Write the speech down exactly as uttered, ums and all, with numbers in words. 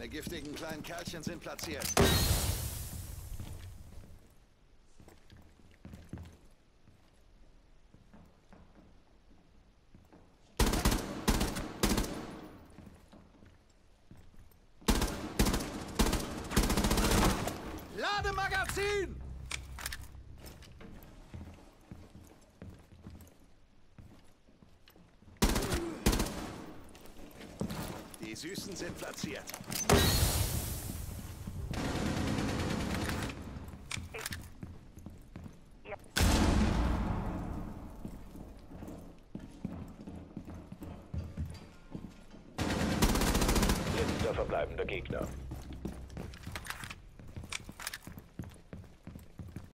Meine giftigen kleinen Kerlchen sind platziert. Lademagazin! Die Süßen sind platziert. Letzter verbleibender Gegner.